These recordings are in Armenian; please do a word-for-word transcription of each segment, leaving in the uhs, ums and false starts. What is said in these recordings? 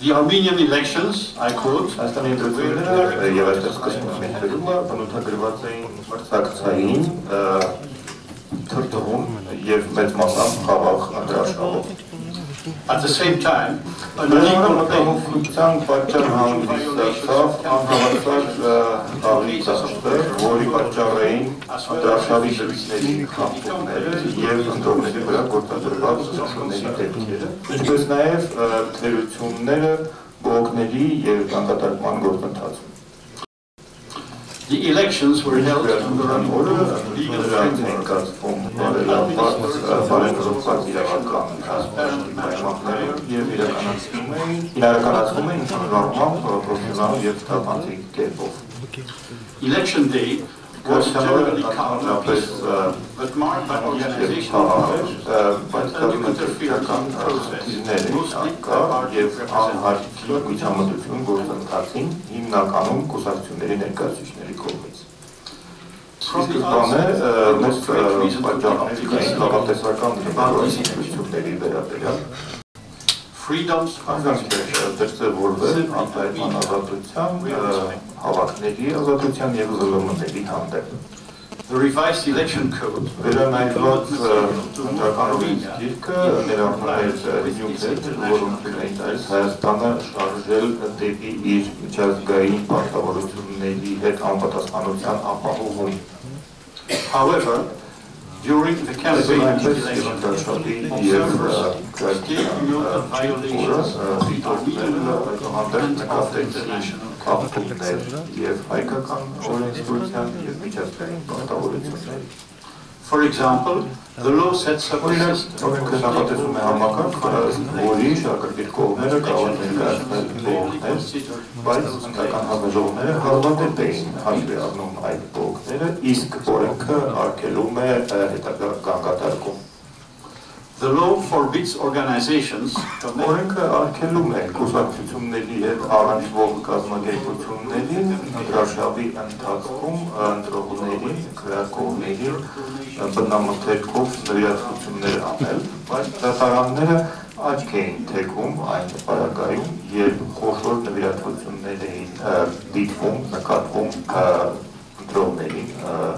The Armenian elections, I quote, Հայաստանի ընտրությունները եւ այստեղ սկսվում են հետևումը բնութագրված էին մրցակցային թրթվում եւ մեծ մասամբ խաղաղ ընտրաշավով։ At the same time, մտահոգության պատճառ հանդիսացավ անհավատար խաղի դաշտը, որի պատճառ էին ընտրաշավի դրույթների խախտումները եւ ընտրողների վրա գործադրված սպառողների դեպքերը, ինչպես նաեւ թերությունները բողոքների եւ կանգատարկման գործընթացում։ The elections were held under an order of legal framework, Election day was generally calm and peaceful, but marked by organizational powers and undue interference in the process, mostly by party representatives. Սկզբանե մեծ պատճառների կային լավատեսական դեպքերի վերաբերյալ freedoms դրսևորվել անպայման ազատության, հավաքների ազատության եւ զլմ-ների հանդեպ։ The revised election code վերանայված ընտրականորեն գիրքը ներառում էր նյութեր, որոնք էին տալիս Հայաստանը շարժել դեպի իր միջազգային պարտավորությունների հետ անպատասխանության ապահովում։ However, during the campaign of the election, still noted violations of the Armenian and of the international law. For example, the law sets up a system The law forbids organizations Օրենքը արգելում է կուսակցությունների հետ առանձնվող կազմակերպություններին ընտրաշավի ընթացքում ընտրողներին, քվեարկողներին բնամթերքով նվիրատվություններ անել, բայց դատարանները աչք էին թեքում այն պարագայում, երբ խոշոր նվիրատվություններ էին դիտվում, նկատվում ընտրողներին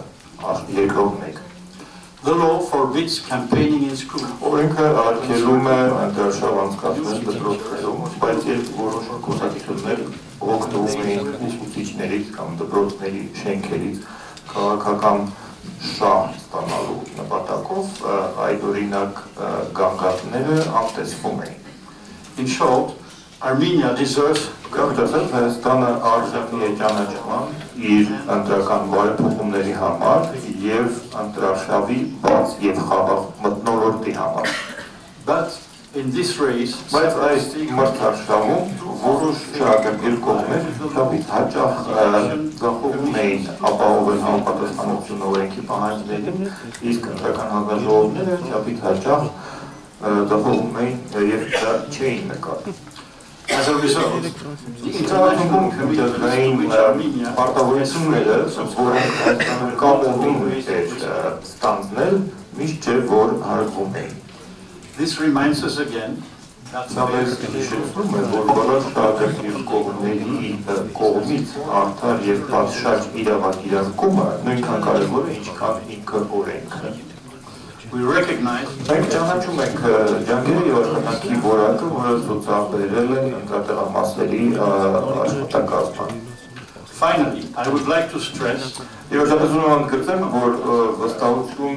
երկրորդ մեկ։ The law forbids campaigning in school. Օրենքը արգելում է ընտրաշավ անցկացնել դպրոցներում, բայց երբ որոշ կուսակցություններ օգտվում էին ուսուցիչներից կամ դպրոցների շենքերից քաղաքական շահ ստանալու նպատակով, այդ օրինակ գանգատները անտեսվում էին։ In short, Armenia deserves Կապիտասել Հայաստանը արժանի է ճանաչման իր ընտրական բարեփոխումների համար եւ ընտրաշավի բաց եւ խաղաղ մթնոլորտի համար։ But in this race, բայց այս մրցաշավում որոշ շահագրգիռ կողմեր շաբից հաճախ ձախողում էին ապահովել համապատասխանությունը օրենքի պահանջներին, իսկ ընտրական հանձնաժողովները շաբից հաճախ ձախողում էին եւ դա չէին նկատում։ As a result, the International Committee պարտավորությունները, որոնք Հայաստանը կապողում էր ստանձնել, միշտ չէ, որ հարգվում էին։ This reminds us again that Սամես հիշեցնում է, որ բոլոր շահագրգիռ կողմերի կողմից արդար եւ պատշաճ իրավակիրակումը նույնքան կարևոր է, ինչքան ինքը օրենքը։ we recognize Մենք ճանաչում ենք ջանքերի եւ աշխատանքի որակը, որը ցուցաբերել են ընտրատեղամասերի աշխատակազմը։ Finally, I would like to stress Եվ շատացում եմ ընդգծեմ, որ վստահություն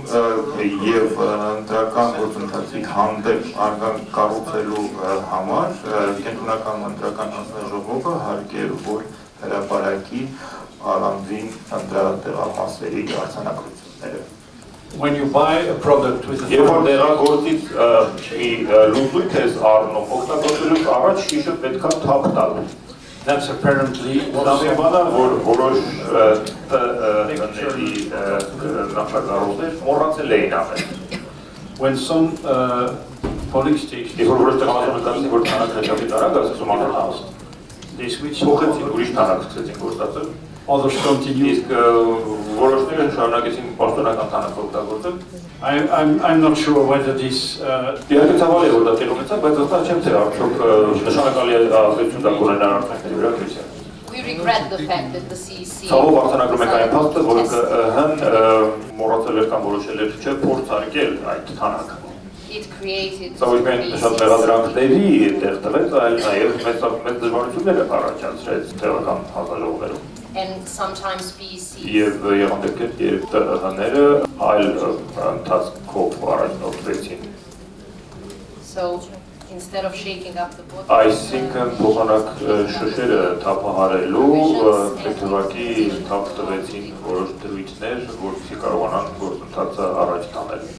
եւ ընտրական գործընթացի հանդեպ արգան կառուցելու համար կենտրոնական ընտրական հանձնաժողովը հարկ է, որ հրապարակի առանձին ընտրատեղամասերի արձանագրությունները։ When you buy a product with a Երբ որ դեղագործից մի լուծույթ ես առնում, օգտագործելուց առաջ շիշը պետք է թափ տալ։ that's apparently Նամիբանա, որ որոշ տների նախագահողներ մոռացել էին անել։ when some uh, polling stations Երբ որ որոշ տեղանքում նկատեցին, որ թանակ հեչապի տարակ ասում անհրաժեշտ, they switch փոխեցին ուրիշ թանակ սկսեցին գործածել։ others continue. Իսկ որոշները շարունակեցին պաշտոնական քանակով օգտագործել։ I, I'm, I'm not sure whether this... Uh, Իհարկե ցավալի է որ դա տեղ ունեցավ, բայց ըստ չեմ թե արդյոք նշանակալի ազդեցություն դա կունենա արդյունքների վրա քրիսիան։ We regret the fact that the C E C Ցավով արձանագրում ենք այն փաստը, որ հն մոռացել էր կամ որոշել էր չէ փորձարկել այդ քանակը։ it created Սա ոչ միայն շատ մեղադրանքների տեղ տվեց, այլ նաև մեծ մեծ դժվարություններ առաջացրեց տեղական հանձնաժողովներում։ and sometimes P E C Եվ եղան դեպքեր, երբ ՏԸՀ-ները այլ ընթացքով առաջնորդվեցին։ so instead of shaking up the bottom Այսինքն փոխանակ շշերը թափահարելու թեթևակի թափ տվեցին որոշ դրույթներ, որպեսզի կարողանան գործընթացը առաջ տանել։